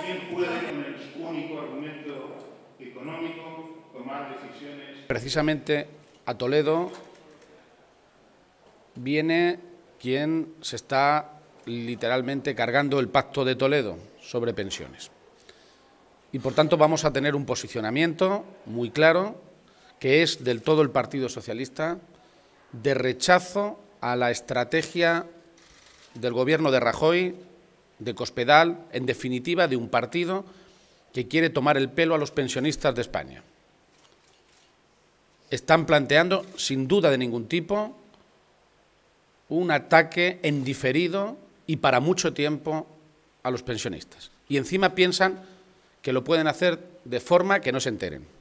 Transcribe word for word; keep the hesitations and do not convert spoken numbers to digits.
¿Quién puede, con el único argumento económico, tomar decisiones? Precisamente a Toledo viene quien se está literalmente cargando el Pacto de Toledo sobre pensiones. Y, por tanto, vamos a tener un posicionamiento muy claro, que es del todo el Partido Socialista, de rechazo a la estrategia del Gobierno de Rajoy, de Cospedal, en definitiva, de un partido que quiere tomar el pelo a los pensionistas de España. Están planteando, sin duda de ningún tipo, un ataque en diferido y para mucho tiempo a los pensionistas. Y encima piensan que lo pueden hacer de forma que no se enteren.